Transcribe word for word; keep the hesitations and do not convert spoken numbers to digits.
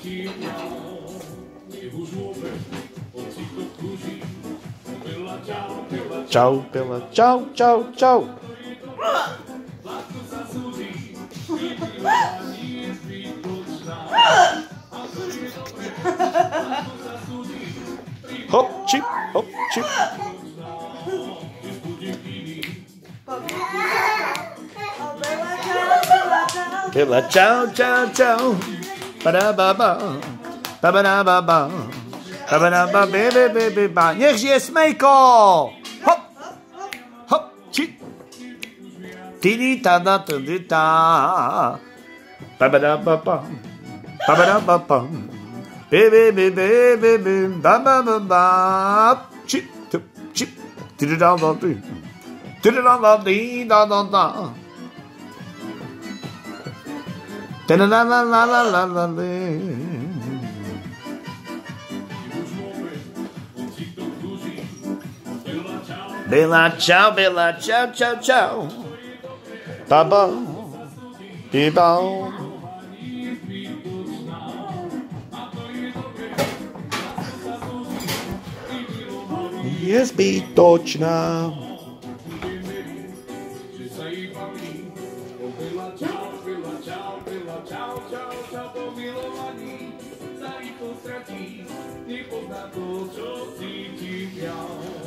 Čau, Bela, čau, čau, čau. Hop, čip, hop, čip. Bela, čau, čau, čau. Ba-da-ba-ba, ba-ba-da-ba-ba, ba-ba-da-ba-ba-ba-ba. Nech žije Smejko! Hop, hop, čip. Tidi-ta-da-ta-di-ta. Ba-ba-da-ba-ba, ba-ba-da-ba-ba. Bi-bi-bi-bi-bi-bi, ba-ba-ba-ba. Chip, chip, chip. Ti-da-da-da-di. Ti-da-da-da-di-da-da-da. Ta-da-da-da-da-da-da-da. Bela, čau, Bela, čau, čau, čau. Ba-ba, bi-ba. Je zbytočná. Za ich to stratí, nepozná to, čo cítim ja.